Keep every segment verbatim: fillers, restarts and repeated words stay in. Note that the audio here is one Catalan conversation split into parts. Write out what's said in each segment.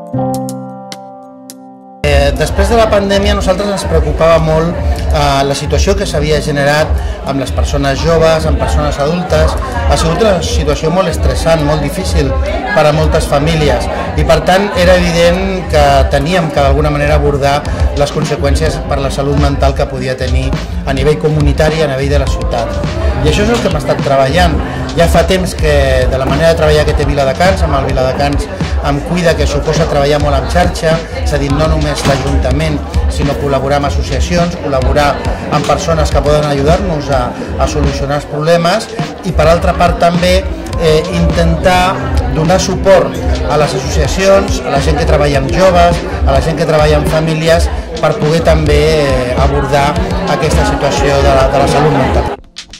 Després de la pandèmia, a nosaltres ens preocupava molt eh, la situació que s'havia generat amb les persones joves, amb persones adultes. Ha sigut una situació molt estressant, molt difícil per a moltes famílies i per tant era evident que teníem que d'alguna manera abordar les conseqüències per la salut mental que podia tenir a nivell comunitari, a nivell de la ciutat. I això és el que hem estat treballant. Ja fa temps que de la manera de treballar que té Viladecans, amb el Viladecans em cuida, que suposa treballar molt en xarxa, és a dir, no només l'Ajuntament, sinó col·laborar amb associacions, col·laborar amb persones que poden ajudar-nos a, a solucionar els problemes i per altra part també eh, intentar donar suport a les associacions, a la gent que treballa amb joves, a la gent que treballa amb famílies per poder també eh, abordar aquesta situació de la, de la salut mental.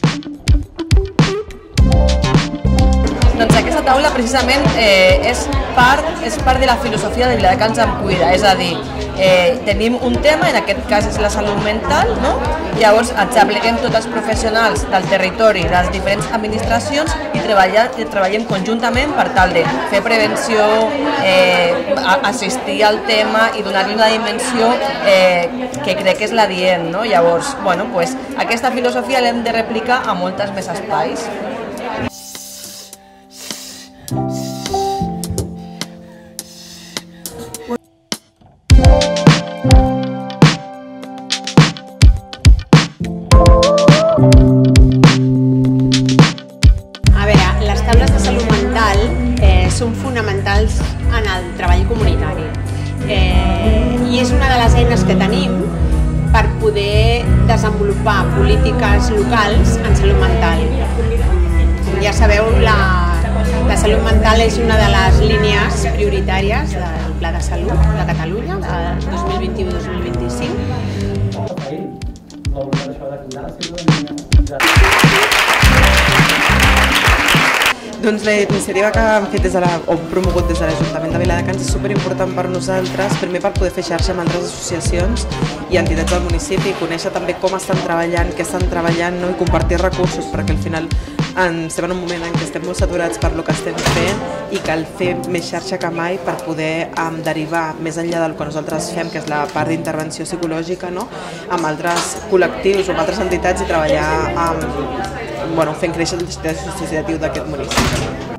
Doncs aquesta taula precisament eh, és, part, és part de la filosofia de Viladecans em cuida, és a dir, eh, tenim un tema, en aquest cas és la salut mental, no? Llavors ens apleguem tots els professionals del territori, de les diferents administracions i, treballar, i treballem conjuntament per tal de fer prevenció, eh, assistir al tema i donar-li una dimensió eh, que crec que és l'adient, no? Llavors, bueno, pues, aquesta filosofia l'hem de replicar a moltes més espais. Són fonamentals en el treball comunitari eh, i és una de les eines que tenim per poder desenvolupar polítiques locals en salut mental. Com ja sabeu, la, la salut mental és una de les línies prioritàries del Pla de Salut de Catalunya de dos mil vint-i-u a dos mil vint-i-cinc. Doncs la iniciativa que hem fet des de la, o promogut des de l'Ajuntament de Viladecans és superimportant per nosaltres, primer per poder fer xarxa amb altres associacions i entitats del municipi, conèixer també com estan treballant, què estan treballant, no? I compartir recursos, perquè al final estem en un moment en què estem molt saturats per lo que estem fent i cal fer més xarxa que mai per poder um, derivar més enllà del que nosaltres fem, que és la part d'intervenció psicològica, no? Amb altres col·lectius o amb altres entitats i treballar amb, bueno, fent créixer el teixit associatiu d'aquest municipi.